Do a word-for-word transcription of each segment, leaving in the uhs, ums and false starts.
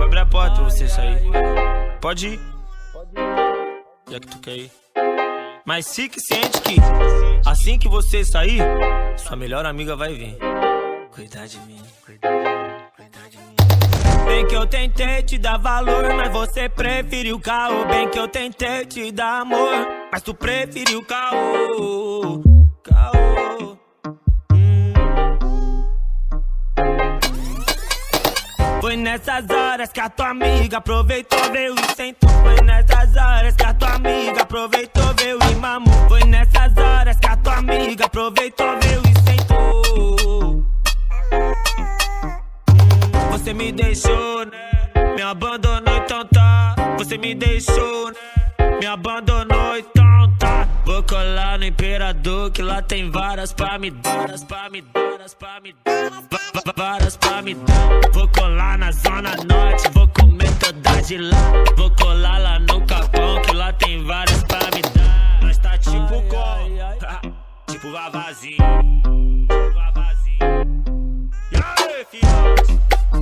abrir a porta pra você sair. Pode ir, já que tu quer ir. Mas fique ciente que assim que você sair, sua melhor amiga vai vir cuidar de mim, cuidar de mim, cuidar de mim. Bem que eu tentei te dar valor, mas você preferiu caô. Bem que eu tentei te dar amor, mas tu preferiu caô. Caô. Hum. Foi nessas horas que a tua amiga aproveitou, veio e sentou. Foi nessas horas que a tua amiga aproveitou, veio e mamou. Foi nessas horas que a tua amiga aproveitou, veio e sentou. Você me deixou, né? Me abandonou, então tá. Você me deixou, né? Me abandonou, então tá. Vou colar no Imperador, que lá tem varas pra me dar, varas pra me dar, varas pra me dar, varas pra me dar. Vou colar na Zona Norte, vou comer toda de lá. Vou colar lá no Capão, que lá tem varas pra me dar. Nós tá tipo com, tipo Vavazinho, tipo Vavazinho. E aí, filhote?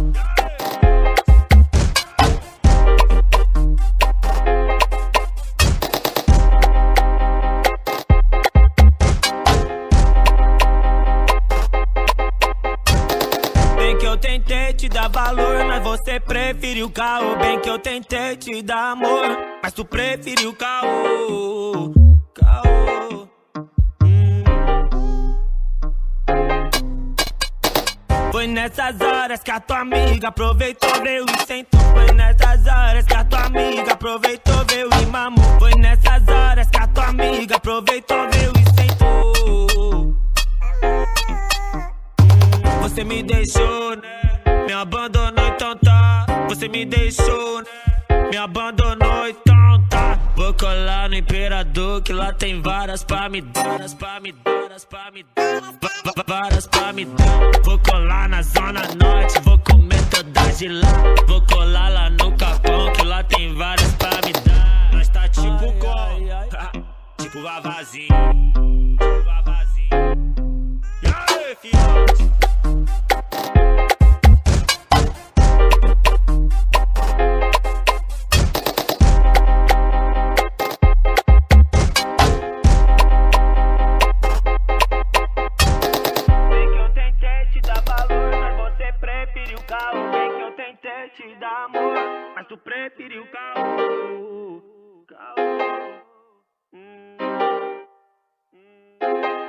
Bem que eu tentei te dar valor, mas você preferiu caô. Bem que eu tentei te dar amor, mas tu preferiu caô. Caô. Hum. Foi nessas horas que a tua amiga aproveitou, veio e sentou. Foi nessas horas que a tua amiga aproveitou, veio e mamou. Foi nessas horas que a tua amiga aproveitou, veio e sentou. Você me deixou, né? Me abandonou, então tá. Você me deixou, né? Me abandonou, então tá. Vou colar no Imperador, que lá tem varas pra me dar, varas pra me dar, varas pra me dar, varas pra me dar. Vou colar na Zona Norte, vou comer todas de lá. Vou colar lá no Capão, que lá tem varas pra me dar. Nós tá tipo com, tipo Vavazinho, tipo Vavazinho. E aí, filhote? Bem que eu tentei te dar amor, mas tu preferiu caô. Caô. Hum. Hum.